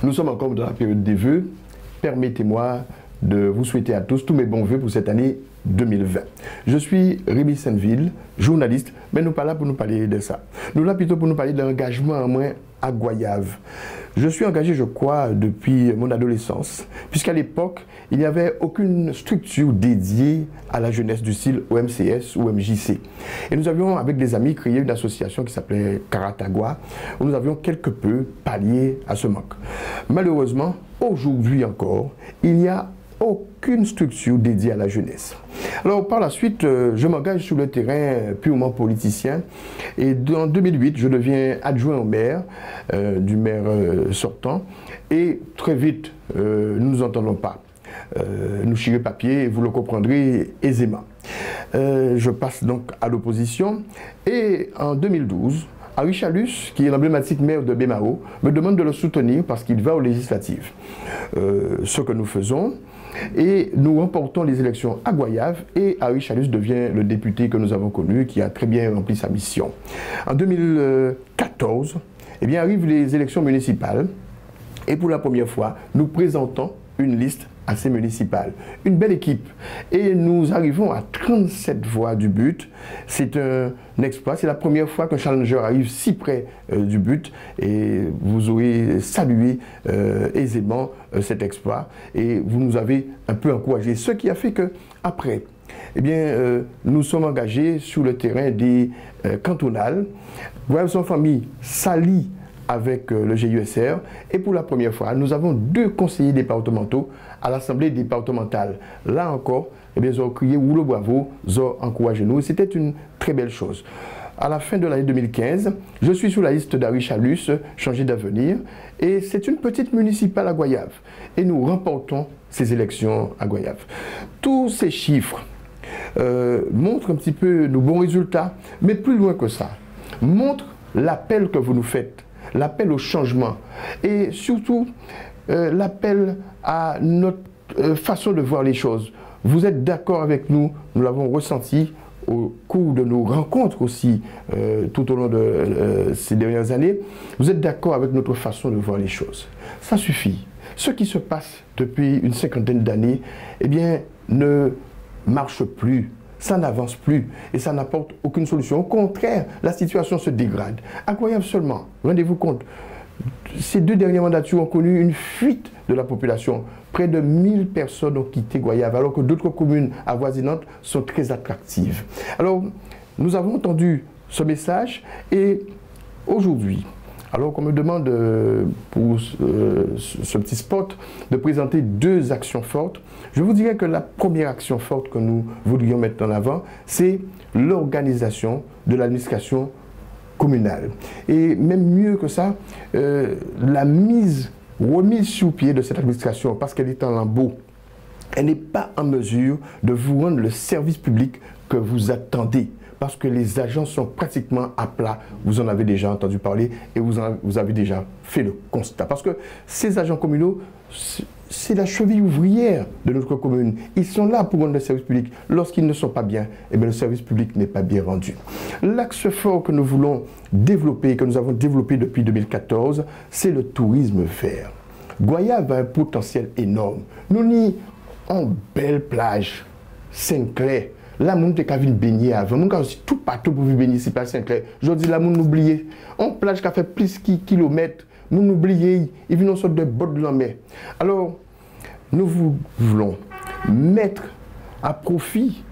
Nous sommes encore dans la période des vœux. Permettez-moi de vous souhaiter à tous mes bons vœux pour cette année 2020. Je suis Rémi Sainte-Ville, journaliste, mais nous ne sommes pas là pour nous parler de ça. Nous sommes là plutôt pour nous parler de l'engagement en moins à Goyave. Je suis engagé, je crois, depuis mon adolescence, puisqu'à l'époque, il n'y avait aucune structure dédiée à la jeunesse du style OMCS ou MJC. Et nous avions, avec des amis, créé une association qui s'appelait Karatagua, où nous avions quelque peu pallié à ce manque. Malheureusement, aujourd'hui encore, il n'y a aucune structure dédiée à la jeunesse. Alors par la suite, je m'engage sur le terrain purement politicien et en 2008, je deviens adjoint au maire, du maire sortant, et très vite, nous ne nous entendons pas. Nous chirons papier, vous le comprendrez aisément. Je passe donc à l'opposition et en 2012, Harry Chalus, qui est l'emblématique maire de Bémao, me demande de le soutenir parce qu'il va aux législatives. Ce que nous faisons, et nous remportons les élections à Goyave et Harry Chalus devient le député que nous avons connu, qui a très bien rempli sa mission. En 2014, eh bien, arrivent les élections municipales et pour la première fois, nous présentons une liste assez municipale. Une belle équipe. Et nous arrivons à 37 voix du but. C'est un exploit. C'est la première fois qu'un challenger arrive si près du but. Et vous aurez salué aisément cet exploit. Et vous nous avez un peu encouragé. Ce qui a fait que, après, eh bien, nous sommes engagés sur le terrain des cantonales. Goyave sans famille s'allie avec le GUSR et pour la première fois, nous avons 2 conseillers départementaux à l'Assemblée départementale. Là encore, eh bien, ils ont crié « Oulou bravo », ils ont encouragé nous et c'était une très belle chose. À la fin de l'année 2015, je suis sur la liste d'Harry Chalus, Changer d'avenir, et c'est une petite municipale à Goyave. Et nous remportons ces élections à Goyave. Tous ces chiffres montrent un petit peu nos bons résultats, mais plus loin que ça, montrent l'appel que vous nous faites, l'appel au changement et surtout l'appel à notre façon de voir les choses. Vous êtes d'accord avec nous, nous l'avons ressenti au cours de nos rencontres aussi tout au long de ces dernières années. Vous êtes d'accord avec notre façon de voir les choses. Ça suffit. Ce qui se passe depuis une 50aine d'années, eh bien, ne marche plus. Ça n'avance plus et ça n'apporte aucune solution. Au contraire, la situation se dégrade. À Goyave seulement, rendez-vous compte, ces 2 dernières mandatures ont connu une fuite de la population. Près de 1000 personnes ont quitté Goyave, alors que d'autres communes avoisinantes sont très attractives. Alors, nous avons entendu ce message et aujourd'hui, alors qu'on me demande pour ce petit spot de présenter 2 actions fortes, je vous dirais que la première action forte que nous voudrions mettre en avant, c'est l'organisation de l'administration communale. Et même mieux que ça, la remise sur pied de cette administration, parce qu'elle est en lambeaux, elle n'est pas en mesure de vous rendre le service public que vous attendez. Parce que les agents sont pratiquement à plat. Vous en avez déjà entendu parler et vous avez déjà fait le constat. Parce que ces agents communaux, c'est la cheville ouvrière de notre commune. Ils sont là pour rendre le service public. Lorsqu'ils ne sont pas bien, eh bien, le service public n'est pas bien rendu. L'axe fort que nous voulons développer, que nous avons développé depuis 2014, c'est le tourisme vert. Goyave a un potentiel énorme. Nous n'y avons belle plage, Saint-Clair. Là, moun te ka vin baigner avant. Moun ka aussi tout partout pour venir baigner ici par Saint-Clair. Je dis là, moun oublié. On plage qui a fait plus de kilomètres. Moun oublié. Il vient en sorte de bord de la mer. Alors, nous voulons mettre à profit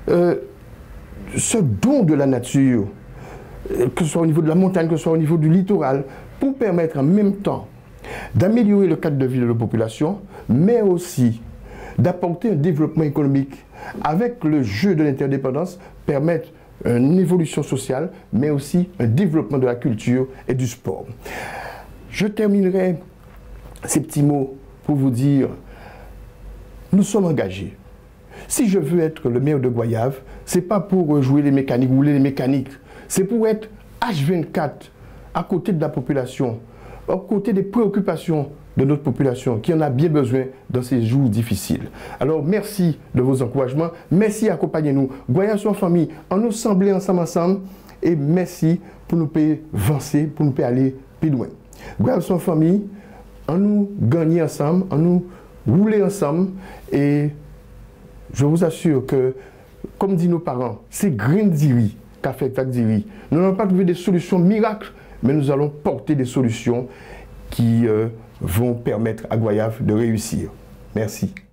ce don de la nature, que ce soit au niveau de la montagne, que ce soit au niveau du littoral, pour permettre en même temps d'améliorer le cadre de vie de la population, mais aussi d'apporter un développement économique avec le jeu de l'interdépendance, permettre une évolution sociale, mais aussi un développement de la culture et du sport. Je terminerai ces petits mots pour vous dire, nous sommes engagés. Si je veux être le maire de Goyave, ce n'est pas pour jouer les mécaniques, rouler les mécaniques, c'est pour être H24 à côté de la population, à côté des préoccupations de notre population qui en a bien besoin dans ces jours difficiles. Alors merci de vos encouragements, merci, accompagnez-nous. Goyave sans famille, on nous semblait ensemble et merci pour nous payer avancer, pour nous payer aller plus loin. Goyave sans famille, on nous gagne ensemble, on nous rouler ensemble et je vous assure que, comme disent nos parents, c'est Green Diri qu'a fait Tac Diri. Nous n'allons pas trouver des solutions miracles, mais nous allons porter des solutions qui vont permettre à Goyave de réussir. Merci.